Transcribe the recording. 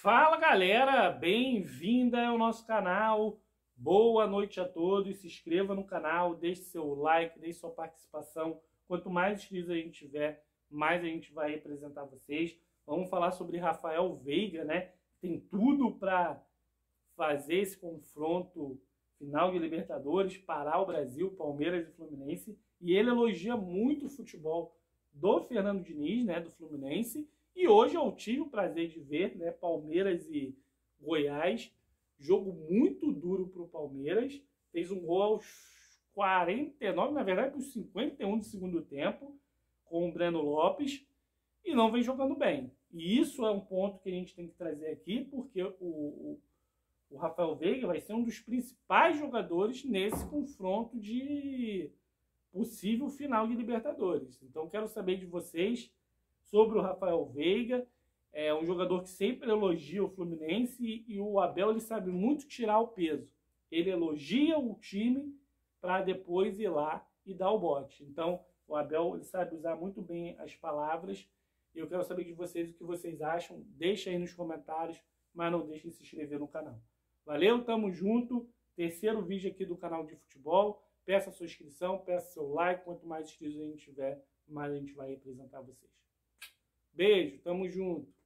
Fala galera, bem-vinda ao nosso canal, boa noite a todos, se inscreva no canal, deixe seu like, deixe sua participação, quanto mais inscritos a gente tiver, mais a gente vai representar vocês. Vamos falar sobre Rafael Veiga, né? Tem tudo para fazer esse confronto final de Libertadores, parar o Brasil, Palmeiras e Fluminense, e ele elogia muito o futebol do Fernando Diniz, né, do Fluminense. E hoje eu tive o prazer de ver, né, Palmeiras e Goiás, jogo muito duro para o Palmeiras, fez um gol aos 49, na verdade, aos 51 do segundo tempo, com o Breno Lopes, e não vem jogando bem. E isso é um ponto que a gente tem que trazer aqui, porque o Rafael Veiga vai ser um dos principais jogadores nesse confronto de possível final de Libertadores. Então quero saber de vocês sobre o Rafael Veiga, é um jogador que sempre elogia o Fluminense e o Abel ele sabe muito tirar o peso. Ele elogia o time para depois ir lá e dar o bote. Então o Abel ele sabe usar muito bem as palavras. Eu quero saber de vocês o que vocês acham. Deixa aí nos comentários, mas não deixem de se inscrever no canal. Valeu, tamo junto. Terceiro vídeo aqui do canal de futebol. Peça a sua inscrição, peça seu like. Quanto mais inscritos a gente tiver, mais a gente vai representar vocês. Beijo, tamo junto.